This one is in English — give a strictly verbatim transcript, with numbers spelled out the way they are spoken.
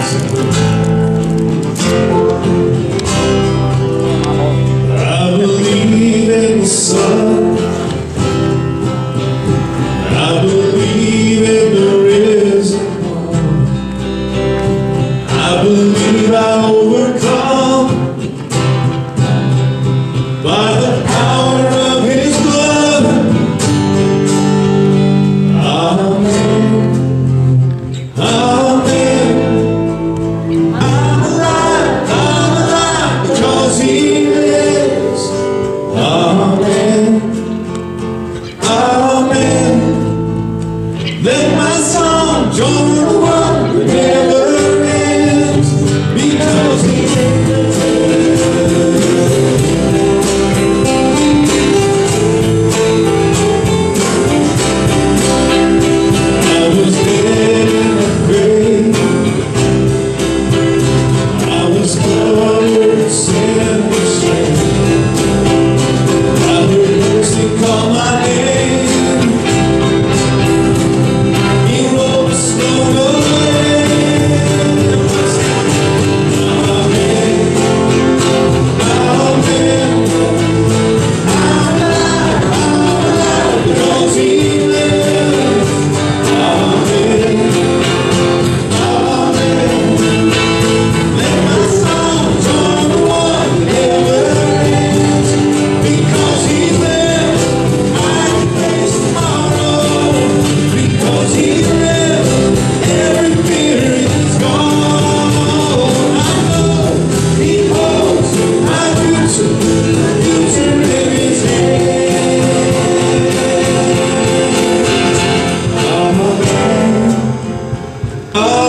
I believe in the sun. I believe in the risen one. I believe I overcome by the power of His blood. Amen. Amen. I'm alive, I'm alive because He lives. Amen. Amen. Let my song join the one who never ends because He lives. I was dead in the grave. I was covered in sin and shame. I heard mercy call my name. He rolled the stone away. Amen. Amen. I'm alive, I'm alive because He lives. Amen. Amen. Let my song join the one who never ends because He lives. I can face tomorrow because He lives. Every fear is gone. I know He holds my future, future in His hand. Amen.